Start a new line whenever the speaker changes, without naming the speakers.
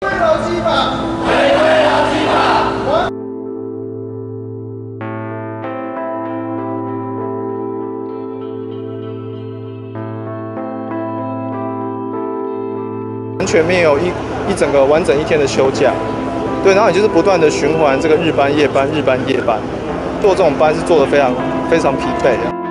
劳基法，回归劳基法。完全没有一整个完整一天的休假，对，然后你就是不断的循环这个日班夜班，做这种班是做得非常疲惫的。